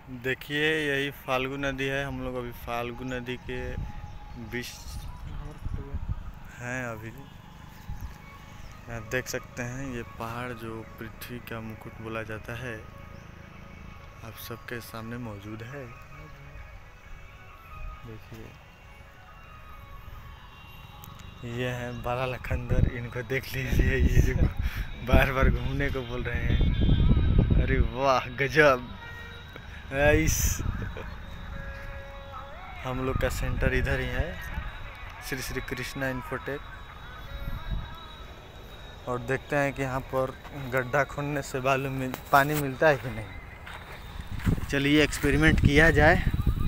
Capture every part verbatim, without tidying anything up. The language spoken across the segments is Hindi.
देखिए यही फाल्गु नदी है। हम लोग अभी फाल्गु नदी के बीच हैं। अभी यहाँ देख सकते हैं ये पहाड़ जो पृथ्वी का मुकुट बोला जाता है आप सबके सामने मौजूद है। देखिए ये है बालालखंदर, इनको देख लीजिए। ये जो बार बार घूमने को बोल रहे हैं। अरे वाह गजब। इस हम लोग का सेंटर इधर ही है, श्री श्री कृष्णा इन्फोटेक। और देखते हैं कि यहाँ पर गड्ढा खोदने से बालू मिल पानी मिलता है कि नहीं। चलिए एक्सपेरिमेंट किया जाए।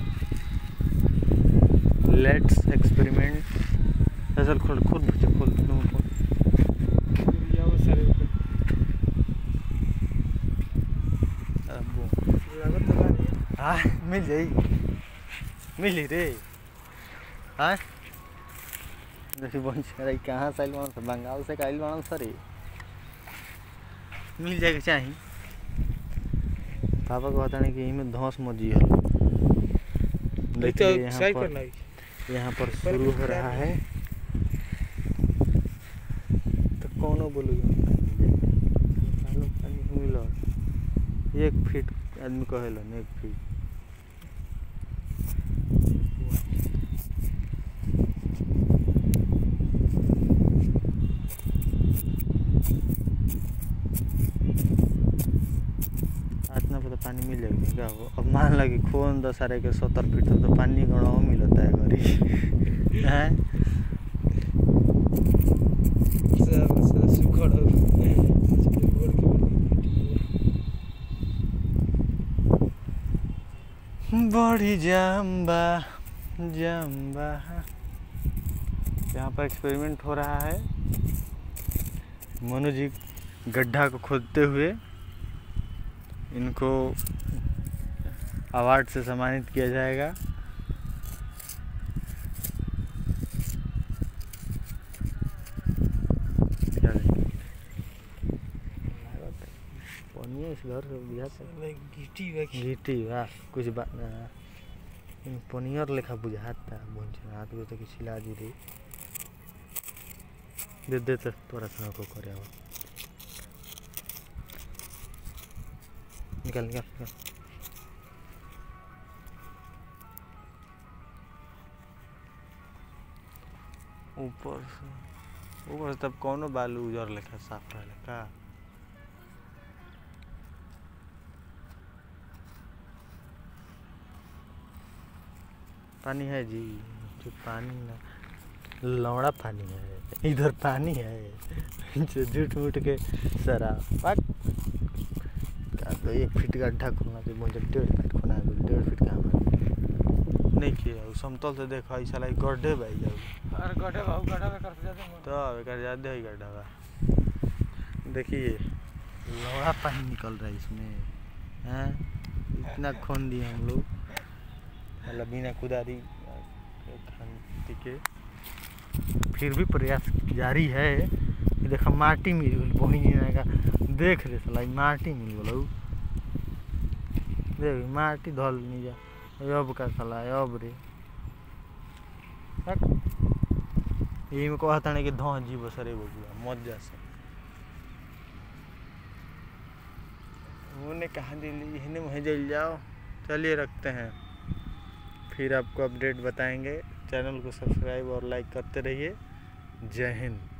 Let's experiment. चल खोल खुद खोल खोल हाँ मिल जाई मिली रे। हाँ देखिए बहुत सारा कहाँ से आइल बना था, बंगाल से आइल बना सर। मिल जाएगा चाहिए। पापा को बताने कि यहीं में धौस मजी है। देखिए यहाँ पर यहाँ पर शुरू हो रहा है तो कौन बोलूँ एक फीट आदमी कहेलन एक फीट। इतना पता पानी मिल जाएगी क्या हो। अब मान लगे खोन दस सारे के सत्तर फीट तो पानी गड़ा मिलता है घरी है। बड़ी जाम्बा जाम्बा यहाँ पर एक्सपेरिमेंट हो रहा है। मनु जी गड्ढा को खोदते हुए इनको अवार्ड से सम्मानित किया जाएगा। इस घर से घीटी वाह कुछ बात ना पनियर लेखा बुझाता हाथ में तो किसी लाजी रही दे दे तो तोरा सुना को करे निकल निकल निकल। ऊपर से ऊपर से तब कौनो बालू उजर लेखा साफ रहा का। पानी है जी जो पानी ना लौड़ा पानी है इधर पानी है जो झूठ मूठ के शराब क्या तो एक फीट गड्ढा खोलना चाहिए। मुझे डेढ़ फीट खोना है डेढ़ फीट कहाँ नहीं किया समतल से देखा ऐसा लाइक गड्ढे भाई जाओ। अरे गड्ढे भाव गड्ढा में करते जाते तो कर जाते ही गड्ढा बा। देखिए लौड़ा पानी निकल रहा है इसमें हैं। इतना खोन दिए हम लोग मतलब बिना कुदारी खाने के फिर भी प्रयास जारी है। देखा माटी मिल गई वही का देख रहे सला माटी मिल गल देख माटी धल नहीं जा अब का सला अब रे यही में कहता नहीं कि धो जी बसरे बबुआ मजा से उन्हें कहा दिल्ली हिने वहीं जल जाओ। चलिए रखते हैं फिर आपको अपडेट बताएंगे। चैनल को सब्सक्राइब और लाइक करते रहिए। जय हिंद।